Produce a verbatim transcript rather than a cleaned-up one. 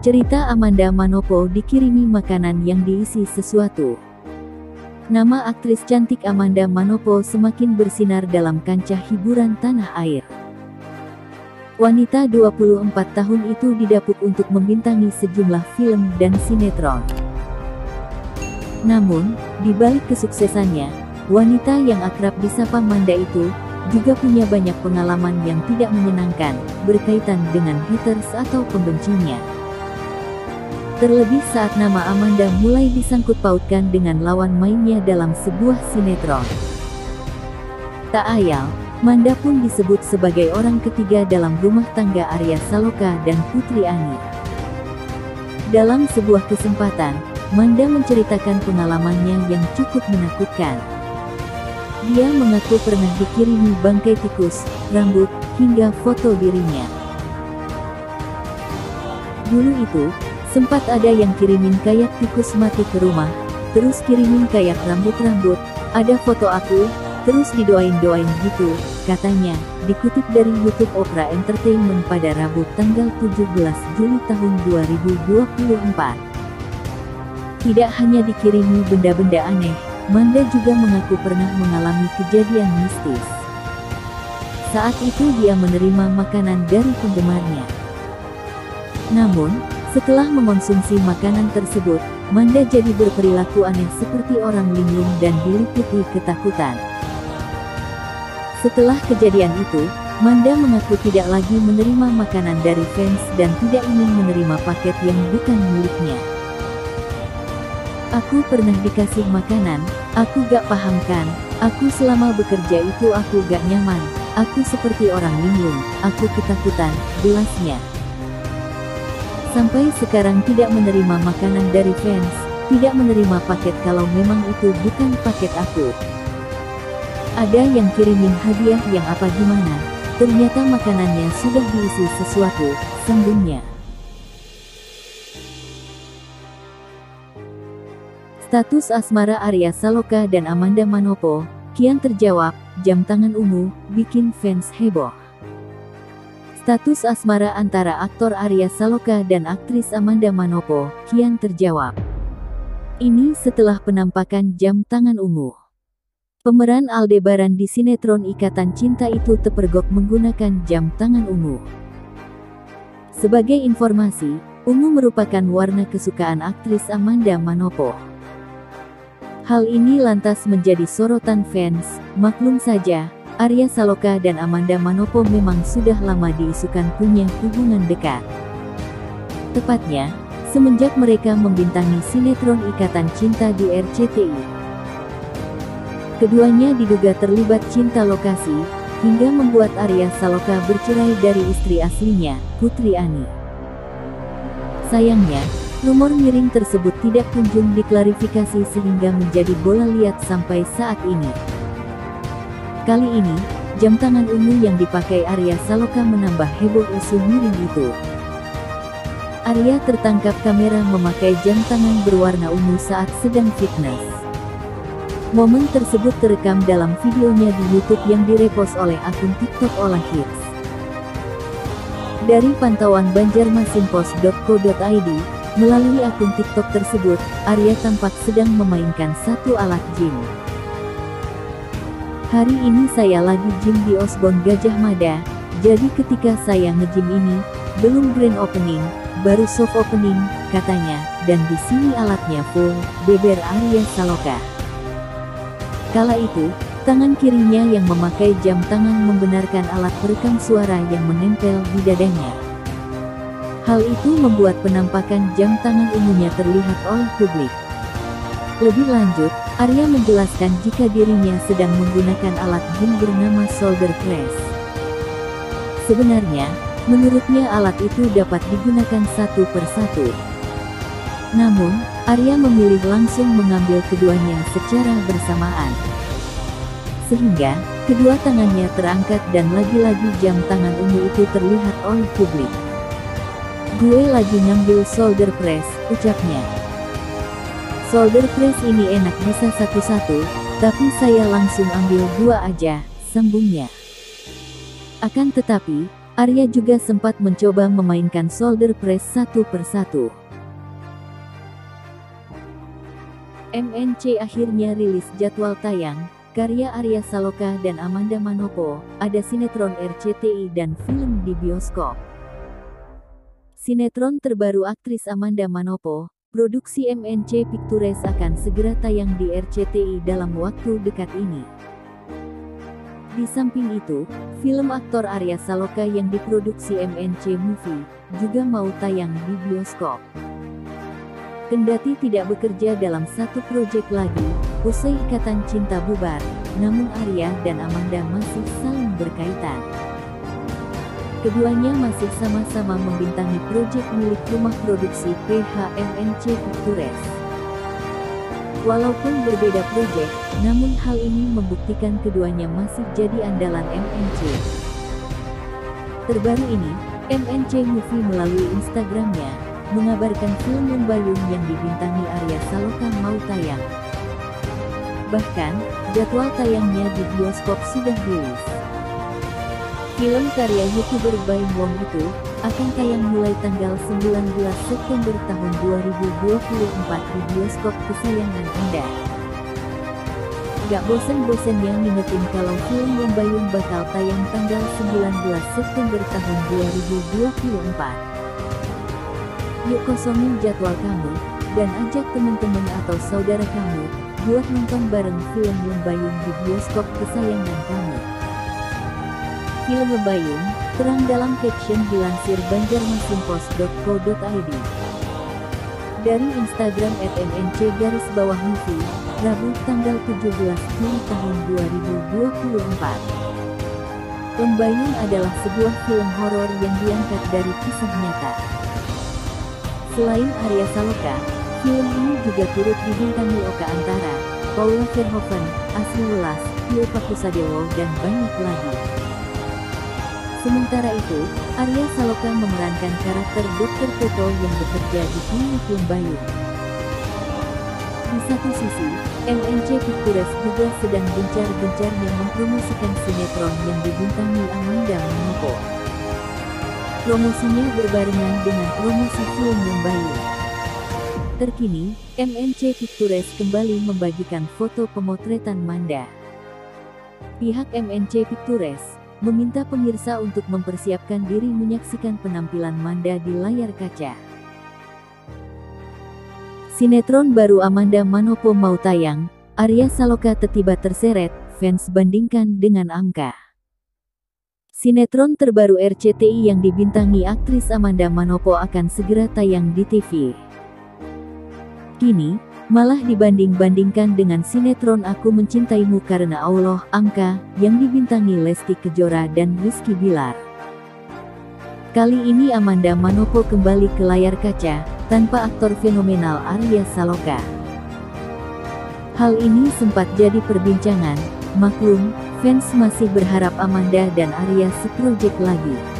Cerita Amanda Manopo dikirimi makanan yang diisi sesuatu. Nama aktris cantik Amanda Manopo semakin bersinar dalam kancah hiburan tanah air. Wanita dua puluh empat tahun itu didapuk untuk membintangi sejumlah film dan sinetron. Namun, di balik kesuksesannya, wanita yang akrab disapa Manda itu juga punya banyak pengalaman yang tidak menyenangkan berkaitan dengan haters atau pembencinya. Terlebih saat nama Amanda mulai disangkut pautkan dengan lawan mainnya dalam sebuah sinetron. Tak ayal, Manda pun disebut sebagai orang ketiga dalam rumah tangga Arya Saloka dan Putri Ani. Dalam sebuah kesempatan, Manda menceritakan pengalamannya yang cukup menakutkan. Dia mengaku pernah dikirimi bangkai tikus, rambut, hingga foto dirinya. Dulu itu, sempat ada yang kirimin kayak tikus mati ke rumah, terus kirimin kayak rambut-rambut, ada foto aku, terus didoain-doain gitu, katanya, dikutip dari YouTube Opera Entertainment pada Rabu tanggal tujuh belas Juli tahun dua ribu dua puluh empat. Tidak hanya dikirimi benda-benda aneh, Manda juga mengaku pernah mengalami kejadian mistis. Saat itu dia menerima makanan dari penggemarnya. Namun, setelah mengonsumsi makanan tersebut, Manda jadi berperilaku aneh seperti orang linglung dan diliputi ketakutan. Setelah kejadian itu, Manda mengaku tidak lagi menerima makanan dari fans dan tidak ingin menerima paket yang bukan miliknya. Aku pernah dikasih makanan, aku gak paham kan, aku selama bekerja itu aku gak nyaman, aku seperti orang linglung, aku ketakutan, jelasnya. Sampai sekarang tidak menerima makanan dari fans, tidak menerima paket kalau memang itu bukan paket aku. Ada yang kirimin hadiah yang apa gimana, ternyata makanannya sudah diisi sesuatu, sambungnya. Status asmara Arya Saloka dan Amanda Manopo kian terjawab, jam tangan ungu bikin fans heboh. Status asmara antara aktor Arya Saloka dan aktris Amanda Manopo kian terjawab. Ini setelah penampakan jam tangan ungu. Pemeran Aldebaran di sinetron Ikatan Cinta itu terpergok menggunakan jam tangan ungu. Sebagai informasi, ungu merupakan warna kesukaan aktris Amanda Manopo. Hal ini lantas menjadi sorotan fans. Maklum saja, Arya Saloka dan Amanda Manopo memang sudah lama diisukan punya hubungan dekat. Tepatnya, semenjak mereka membintangi sinetron Ikatan Cinta di R C T I. Keduanya diduga terlibat cinta lokasi, hingga membuat Arya Saloka bercerai dari istri aslinya, Putri Ani. Sayangnya, rumor miring tersebut tidak kunjung diklarifikasi sehingga menjadi bola liar sampai saat ini. Kali ini, jam tangan ungu yang dipakai Arya Saloka menambah heboh isu miring itu. Arya tertangkap kamera memakai jam tangan berwarna ungu saat sedang fitness. Momen tersebut terekam dalam videonya di YouTube yang direpost oleh akun TikTok Olah Hits. Dari pantauan banjarmasinpost dot co dot i d, melalui akun TikTok tersebut, Arya tampak sedang memainkan satu alat gym. Hari ini saya lagi gym di Osborn Gajah Mada, jadi ketika saya nge-gym ini, belum grand opening, baru soft opening, katanya, dan di sini alatnya full, beber Arya Saloka. Kala itu, tangan kirinya yang memakai jam tangan membenarkan alat perekam suara yang menempel di dadanya. Hal itu membuat penampakan jam tangan ungunya terlihat oleh publik. Lebih lanjut, Arya menjelaskan jika dirinya sedang menggunakan alat gym bernama shoulder press. Sebenarnya, menurutnya alat itu dapat digunakan satu persatu. Namun, Arya memilih langsung mengambil keduanya secara bersamaan. Sehingga, kedua tangannya terangkat dan lagi-lagi jam tangan ungu itu terlihat oleh publik. Gue lagi ngambil shoulder press, ucapnya. Shoulder press ini enak bisa satu-satu, tapi saya langsung ambil dua aja, sambungnya. Akan tetapi, Arya juga sempat mencoba memainkan shoulder press satu persatu. M N C akhirnya rilis jadwal tayang, karya Arya Saloka dan Amanda Manopo, ada sinetron R C T I dan film di bioskop. Sinetron terbaru aktris Amanda Manopo, produksi M N C Pictures akan segera tayang di R C T I dalam waktu dekat ini. Di samping itu, film aktor Arya Saloka yang diproduksi M N C Movie, juga mau tayang di bioskop. Kendati tidak bekerja dalam satu proyek lagi, usai Ikatan Cinta bubar, namun Arya dan Amanda masih saling berkaitan. Keduanya masih sama-sama membintangi proyek milik rumah produksi P H M N C Pictures. Walaupun berbeda proyek, namun hal ini membuktikan keduanya masih jadi andalan M N C. Terbaru ini, M N C Movie melalui Instagramnya, mengabarkan film Lembayung yang dibintangi Arya Saloka mau tayang. Bahkan, jadwal tayangnya di bioskop sudah rilis. Film karya YouTuber Baim Wong itu akan tayang mulai tanggal sembilan belas September tahun dua ribu dua puluh empat di bioskop kesayangan Anda. Gak bosen-bosennya ngingetin kalau film Lembayung bakal tayang tanggal sembilan belas September tahun dua ribu dua puluh empat. Yuk kosongin jadwal kamu, dan ajak teman-teman atau saudara kamu, buat nonton bareng film Lembayung di bioskop kesayangan kamu. Film Lembayung, terang dalam caption dilansir banjarmasinpost dot co dot i d. Dari Instagram at m n c garis bawah movie, Rabu tanggal tujuh belas Juli tahun dua ribu dua puluh empat. Lembayung adalah sebuah film horor yang diangkat dari kisah nyata. Selain Arya Saloka, film ini juga turut dibintangi Oka Antara, Paula Verhoeven, Asri Welas, Tio Pakusadewo, dan banyak lagi. Sementara itu, Arya Saloka memerankan karakter Dokter Toto yang bekerja di klinik Lembayung. Di satu sisi, M N C Pictures juga sedang gencar-gencarnya mempromosikan sinetron yang dibintangi Amanda Manopo. Promosinya berbarengan dengan promosi film Lembayung. Terkini, M N C Pictures kembali membagikan foto pemotretan Manda. Pihak M N C Pictures meminta pemirsa untuk mempersiapkan diri menyaksikan penampilan Manda di layar kaca. Sinetron baru Amanda Manopo mau tayang, Arya Saloka tiba terseret, fans bandingkan dengan angka. Sinetron terbaru R C T I yang dibintangi aktris Amanda Manopo akan segera tayang di T V. Kini, malah dibanding-bandingkan dengan sinetron Aku Mencintaimu Karena Allah, Angka, yang dibintangi Lesti Kejora dan Rizky Bilar. Kali ini Amanda Manopo kembali ke layar kaca, tanpa aktor fenomenal Arya Saloka. Hal ini sempat jadi perbincangan, maklum, fans masih berharap Amanda dan Arya seprojek lagi.